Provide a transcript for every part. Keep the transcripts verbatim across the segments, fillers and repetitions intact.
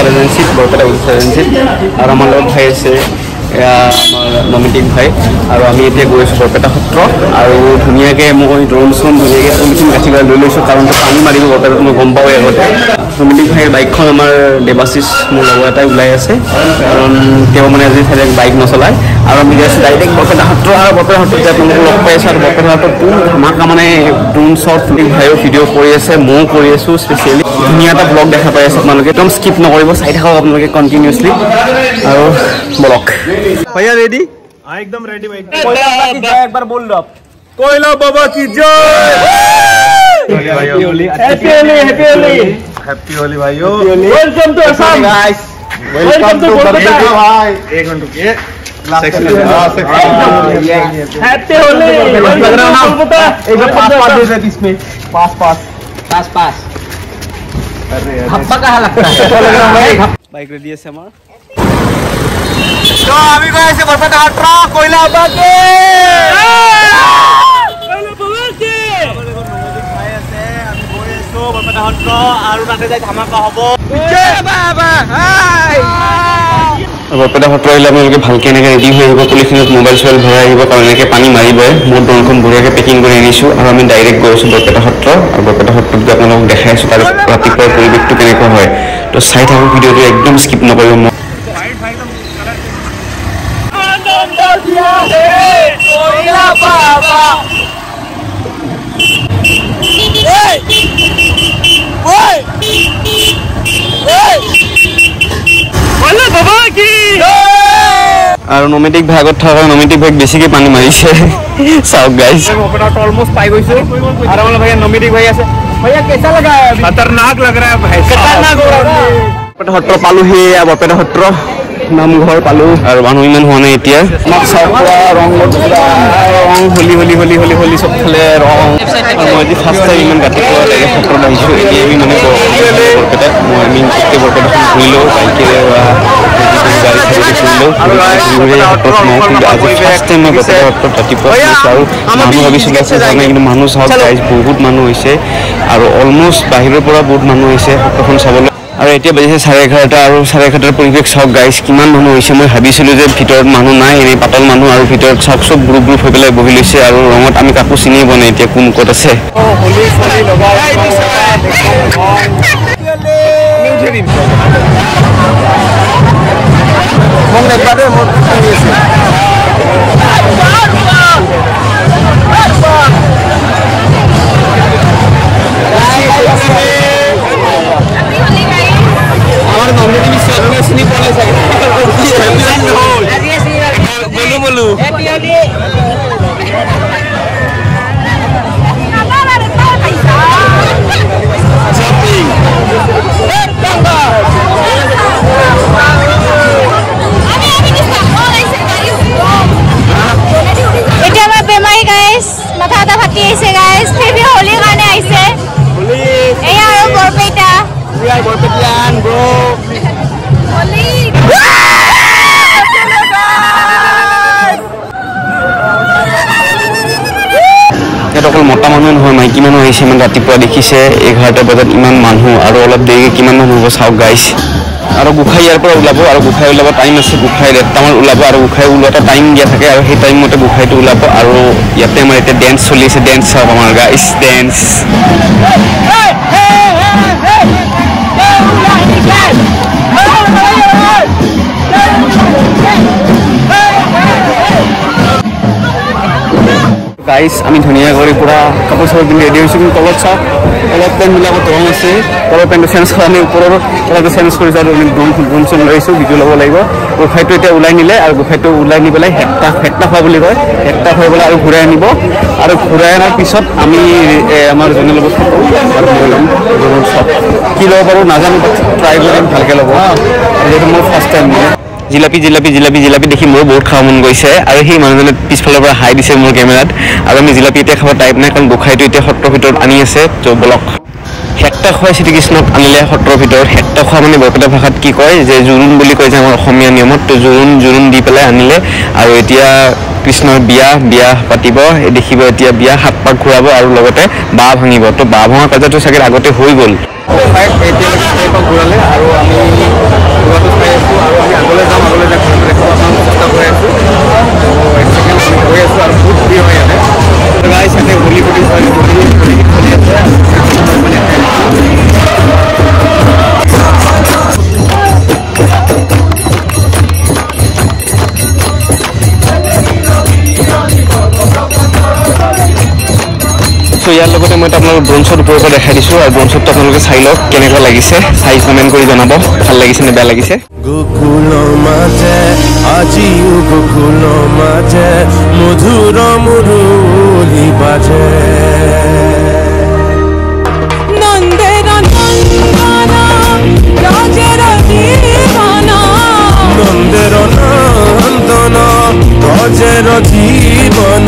এজেঞ্চিত বৰপেটা উইলফেয়াৰ এজেঞ্চিত আৰু আমাৰ লগত ভাই আছে এয়া আমাৰ নমিটিক ভাই আৰু আমি এতিয়া গৈ আছোঁ বৰপেটা সত্ৰ আৰু ধুনীয়াকৈ মই ড্ৰোন চোন ধুনীয়াকৈ পলিথিন কাঠি কৰি লৈ লৈছোঁ কাৰণ পানী মাৰিব বৰপেটাত মই গম পাওঁ আগতে নমিটিক ভাইৰ বাইকখন আমাৰ দেৱাশিষ মোৰ লগৰ এটাই ওলাই আছে কাৰণ তেওঁ মানে আজি চাই বাইক নচলায় আৰু আমি গৈ আছোঁ ডাইৰেক্ট বৰপেটা সত্ৰ আৰু বৰপেটা সত্ৰত যে আপোনালোকক লগ পাই আছোঁ আৰু বৰপেটা সত্ৰত কোন ধামাকা মানে ড্ৰোন শ্বট ভাইও ভিডিঅ' কৰি আছে ময়ো কৰি আছোঁ স্পেচিয়েলি ধুনীয়া এটা ব্লগ দেখা পাই আছে আপোনালোকে একদম স্কিপ নকৰিব চাই থাকক আপোনালোকে কণ্টিনিউছলি আৰু ব্লগ भैया रेडी हाँ एकदम रेडी भाई कोयला बाबा की जय एक बार बोल लो आप कोयला बाबा की जय happy Holi happy Holi happy Holi happy Holi भाइयों welcome to Assam guys welcome to Barpeta भाई एक मिनट रुकिए हैप्पी होली लग रहा है बरपेटा एक बार पास पास दे दे इसमें पास पास पास पास अरे हप्पा कहाँ लगता है बाइक रेडी है हमारा तो अभी को ऐसे बरपेटा हटरा कोयला बाबा के कोयला बाबा के भाई আছে আমি গৈ আছো বৰপেটা সত্ৰ আৰু তাতে যাই ধামাকা হ'ব জয় বাবা হাই বৰপেটা সত্ৰ আহিলে আপোনালোকে ভালকৈ এনেকৈ ৰেডি হৈ আহিব পলিথিনত মোবাইল চোবাইল ভৰাই আহিব কাৰণ এনেকৈ পানী মাৰিবই মোৰ ড্ৰোনখন বঢ়িয়াকৈ পেকিং কৰি আনিছোঁ আৰু আমি ডাইৰেক্ট গৈ আছোঁ বৰপেটা সত্ৰ আৰু বৰপেটা সত্ৰত গৈ আপোনালোকক দেখাই আছোঁ তাৰ ৰাতিপুৱাৰ পৰিৱেশটো কেনেকুৱা হয় তো চাই থাকক ভিডিঅ'টো একদম স্কিপ নকৰিব মই कोयला बाबा ओए ओए ओए कोयला बाबा की আৰু নমিটিক ভাগত থকা নমিটিক ভাগ বেছিকৈ পানী মাৰিছে চাওক গাইস অলমোস্ট পাই গৈছো আৰু আমাৰ ভাই নমিটিক ভাই আছে भैया कैसा लगा है खतरनाक लग रहा है भाई खतरनाक हो रहा है বৰপেটা সত্ৰ পালোহি বৰপেটা সত্ৰ নামঘৰ পালো আৰু মানুহ ইমান হোৱা নাই এতিয়া আমাক চাওকৰা ৰং ৰং হলি হলি হলি হলি হলি চবফালে ৰং মই আজি ফাৰ্ষ্ট টাইম ইমান ৰাতিপুৱা লাগে সত্ৰত আহিছোঁ এতিয়া আমি মানে বৰপেটাত মই আমি গোটেই বৰপেটাখন ঘূৰিলোঁ বাইকেৰে বা গাড়ী চাড়ীৰে ঘূৰিলোঁ সত্ৰত মই কিন্তু আজি ফাৰ্ষ্ট টাইম মই বৰপেটা সত্ৰত ৰাতিপুৱা গৈছোঁ আৰু মানুহ ভাবিছিলোঁ আছে জানে কিন্তু মানুহ চাওক গাইজ বহুত মানুহ হৈছে আৰু অলমষ্ট বাহিৰৰ পৰা বহুত মানুহ হৈছে সত্ৰখন চাবলৈ আৰু এতিয়া বাজিছে চাৰে এঘাৰটা আৰু চাৰে এঘাৰটাৰ পৰিৱেশ চাওক গাইজ কিমান মানুহ হৈছে মই ভাবিছিলোঁ যে ভিতৰত মানুহ নাই এনেই পাতল মানুহ আৰু ভিতৰত চাওক চব গ্ৰুপ গ্ৰুপ হৈ পেলাই বহি লৈছে আৰু ৰঙত আমি কাকো চিনিয়ে পোৱা নাই এতিয়া কোন ক'ত আছে बोलू माथा आधा फाटी आइसे गाइस फिर भी होली गाने आइसे होली ए यार Barpeta we are Barpetian bro Holi এটা অকল মতা মানুহ নহয় মাইকী মানুহ আহিছে ইমান ৰাতিপুৱা দেখিছে এঘাৰটা বজাত ইমান মানুহ আৰু অলপ দেৰিকৈ কিমান মানুহ হ'ব চাওক গাইছ আৰু গোসাঁই ইয়াৰ পৰা ওলাব আৰু গোসাঁই ওলাব টাইম আছে গোসাঁই দেৰটামান ওলাব আৰু গোসাঁই ওলোৱা এটা টাইম দিয়া থাকে আৰু সেই টাইম মতে গোসাঁইটো ওলাব আৰু ইয়াতে আমাৰ এতিয়া ডেন্স চলি আছে ডেন্স চাওক আমাৰ গাইছ ডেন্স গাইছ আমি ধুনীয়া কৰি পুৰা কাপোৰ চাপোৰ পিন্ধি ৰেডি হৈছোঁ কিন্তু তলত চাওক অলপ পেণ্টবিলাকত ৰং আছে তলৰ পেণ্টটো চেঞ্জ কৰা আমি ওপৰৰ তলতে চেঞ্জ কৰিছোঁ আৰু আমি ড্ৰোন ড্ৰোন চোন লৈ আহিছোঁ ভিডিঅ' ল'ব লাগিব গোসাঁইটো এতিয়া ওলাই নিলে আৰু গোসাঁইটো ওলাই নি পেলাই হেক্টা হেক্টা খোৱা বুলি কয় হেক্টা খুৱাই পেলাই আৰু ঘূৰাই আনিব আৰু ঘূৰাই অনাৰ পিছত আমি আমাৰ জনে ল'ব ফটো আৰু লৈ ল'ম ড্ৰোনৰ শ্বট কি ল'ব পাৰোঁ নাজানো ট্ৰাই কৰিম ভালকৈ ল'ব যিহেতু মোৰ ফাৰ্ষ্ট টাইম মানে জিলাপি জিলাপি জিলাপি জিলাপি দেখি মোৰ বহুত খাব মন গৈছে আৰু সেই মানুহজনে পিছফালৰ পৰা হাই দিছে মোৰ কেমেৰাত আৰু আমি জিলাপি এতিয়া খাব টাইপ নাই কাৰণ গোসাঁইটো এতিয়া সত্ৰৰ ভিতৰত আনি আছে ত' বলক হেক্টা খোৱাই শ্ৰীকৃষ্ণক আনিলে সত্ৰৰ ভিতৰত। হেক্টা খোৱা মানে বৰপেটা ভাষাত কি কয় যে জোৰোণ বুলি কয় যে আমাৰ অসমীয়া নিয়মত, তো জোৰোণ জোৰোণ দি পেলাই আনিলে। আৰু এতিয়া কৃষ্ণৰ বিয়া বিয়া পাতিব, দেখিব এতিয়া বিয়া সাত পাক ঘূৰাব আৰু লগতে বাঁহ ভাঙিব। তো বাঁহ ভঙা কাৰ্যটো চাগে আগতে হৈ গ'ল, ঘূৰালে আৰু আমি ঘূৰাটো চাই আছোঁ আৰু আমি আগলৈ যাম, আগলৈ যাই দেখাব চেষ্টা কৰি আছোঁ। এক ছেকেণ্ড আমি গৈ আছোঁ আৰু বহুত ভিৰ হয় ইয়াতে। গাইছ ইয়াতে হোলী ফুটি হয়, হোলী হোলী চলি আছে। চ' ইয়াৰ লগতে মই আপোনালোকক ব্ৰঞ্চত ওপৰৰ পৰা দেখাই দিছোঁ আৰু ব্ৰঞ্চতটো আপোনালোকে চাই লওক কেনেকুৱা লাগিছে, চাই কমেণ্ট কৰি জনাব ভাল লাগিছে নে বেয়া লাগিছে। গোকুলৰ মাজে আজিও গোকুলৰ মাজে মধুৰ মুৰুলি বাজে নন্দেৰ নন্দন ৰজেৰ জীৱন নন্দেৰ নন্দন ৰজেৰ জীৱন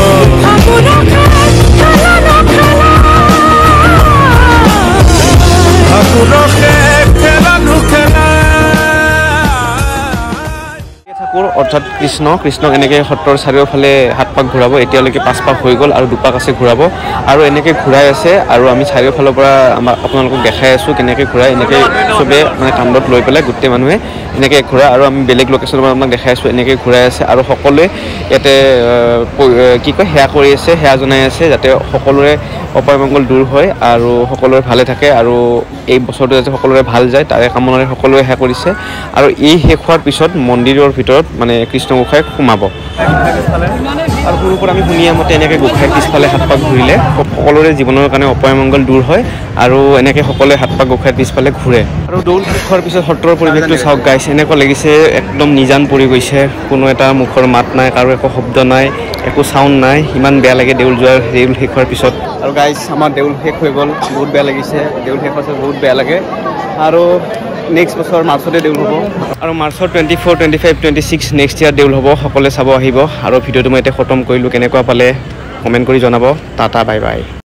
অৰ্থাৎ কৃষ্ণ কৃষ্ণক এনেকৈ সত্ৰৰ চাৰিওফালে সাত পাক ঘূৰাব। এতিয়ালৈকে পাঁচ পাক হৈ গ'ল আৰু দুপাক আছে ঘূৰাব, আৰু এনেকৈ ঘূৰাই আছে। আৰু আমি চাৰিওফালৰ পৰা আমাৰ আপোনালোকক দেখাই আছোঁ কেনেকৈ ঘূৰাই। এনেকৈ চবেই মানে কাণ্ডত লৈ পেলাই গোটেই মানুহে এনেকৈ ঘূৰাই, আৰু আমি বেলেগ লোকেশ্যনৰ পৰা আপোনাক দেখাই আছোঁ এনেকৈ ঘূৰাই আছে। আৰু সকলোৱে ইয়াতে কি কয় সেৱা কৰি আছে, সেৱা জনাই আছে যাতে সকলোৰে অপায় মংগল দূৰ হয় আৰু সকলোৰে ভালে থাকে, আৰু এই বছৰটো যাতে সকলোৰে ভাল যায় তাৰে কামনাৰে সকলোৱে সেৱা কৰিছে। আৰু এই শেষ হোৱাৰ পিছত মন্দিৰৰ ভিতৰত মানে কৃষ্ণ গোসাঁই সোমাব। আৰু সৰুৰ পৰা আমি শুনি মতে এনেকৈ গোসাঁই পিছফালে সাত পাক ঘূৰিলে সকলোৰে জীৱনৰ কাৰণে অপায় মংগল দূৰ হয়, আৰু এনেকৈ সকলোৱে সাত পাক গোসাঁই পিছফালে ঘূৰে। আৰু দৌল শেষ হোৱাৰ পিছত সত্ৰৰ পৰিৱেশটো চাওক গাইছ, এনেকুৱা লাগিছে একদম নিজান পৰি গৈছে, কোনো এটা মুখৰ মাত নাই, কাৰো একো শব্দ নাই, একো চাউণ্ড নাই, ইমান বেয়া লাগে দেউল যোৱাৰ দেউল শেষ হোৱাৰ পিছত। আৰু গাইছ আমাৰ দেউল শেষ হৈ গ'ল, বহুত বেয়া লাগিছে, দেউল শেষ হোৱাৰ পিছত বহুত বেয়া লাগে। আৰু নেক্সট বছৰ মাৰ্চতে দেউল হ'ব, আৰু মাৰ্চৰ twenty four twenty five twenty six next year দেউল হ'ব। সকলোৱে চাব আহিব। আৰু ভিডিঅ'টো মই এতিয়া খতম কৰিলোঁ, কেনেকুৱা পালে কমেণ্ট কৰি জনাব। Tata bye bye.